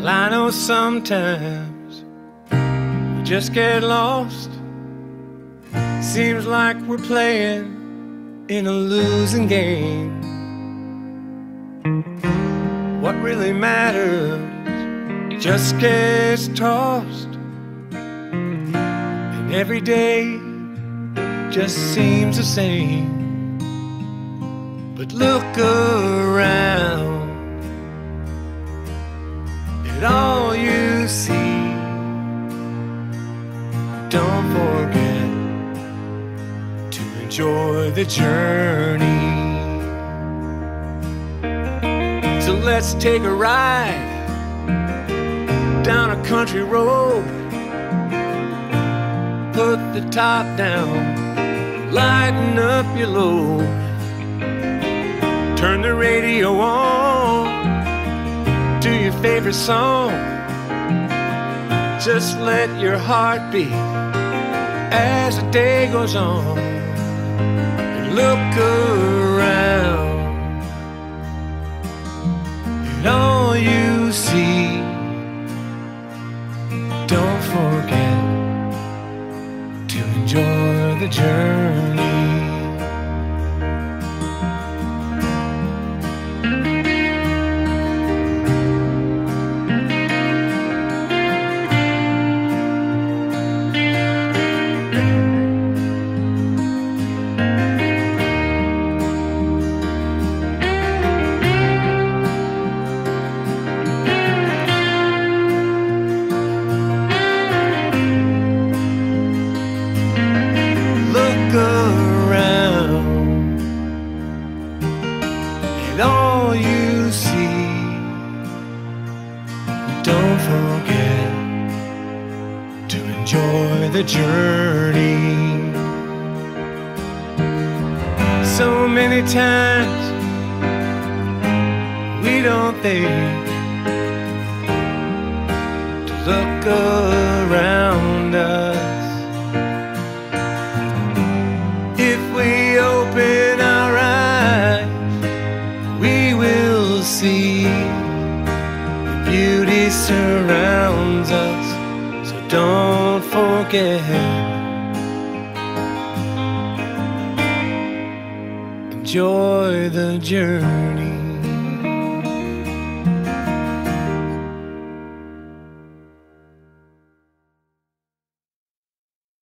Well, I know sometimes we just get lost. Seems like we're playing in a losing game. What really matters just gets tossed, and every day just seems the same. But look around at all you see. Don't forget to enjoy the journey. So let's take a ride down a country road. Put the top down, lighten up your load. Turn the radio on to your favorite song. Just let your heart beat as the day goes on. And look around at all you see. Don't forget to enjoy the journey. Around and all you see. Don't forget to enjoy the journey. So many times we don't think to look around us. If we open our eyes, we will see the beauty surrounds us. So don't forget, enjoy the journey.